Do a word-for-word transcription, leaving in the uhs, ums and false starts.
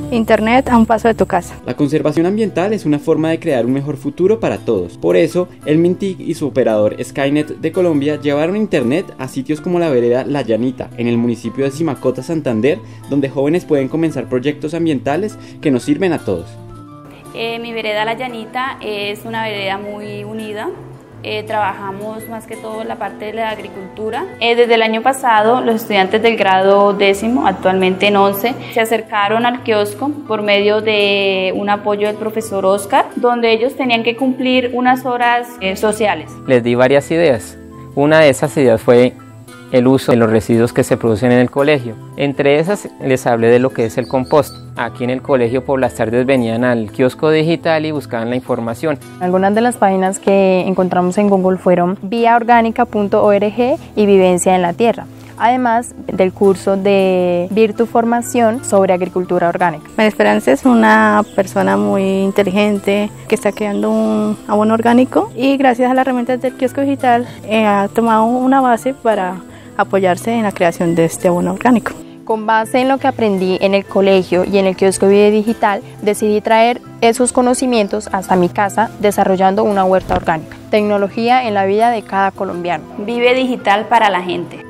Internet a un paso de tu casa. La conservación ambiental es una forma de crear un mejor futuro para todos. Por eso, el Mintic y su operador Skynet de Colombia llevaron Internet a sitios como la vereda La Llanita, en el municipio de Simacota, Santander, donde jóvenes pueden comenzar proyectos ambientales que nos sirven a todos. Eh, mi vereda La Llanita es una vereda muy unida. Eh, trabajamos más que todo la parte de la agricultura. Eh, desde el año pasado, los estudiantes del grado décimo, actualmente en once, se acercaron al kiosco por medio de un apoyo del profesor Oscar, donde ellos tenían que cumplir unas horas eh, sociales. Les di varias ideas. Una de esas ideas fue el uso de los residuos que se producen en el colegio. Entre esas les hablé de lo que es el compost. Aquí en el colegio por las tardes venían al kiosco digital y buscaban la información. Algunas de las páginas que encontramos en Google fueron vía orgánica punto org y Vivencia en la Tierra, además del curso de Virtu Formación sobre agricultura orgánica. María Esperanza es una persona muy inteligente que está creando un abono orgánico y gracias a las herramientas del kiosco digital eh, ha tomado una base para apoyarse en la creación de este abono orgánico. Con base en lo que aprendí en el colegio y en el kiosco Vive Digital, decidí traer esos conocimientos hasta mi casa desarrollando una huerta orgánica. Tecnología en la vida de cada colombiano. Vive Digital para la gente.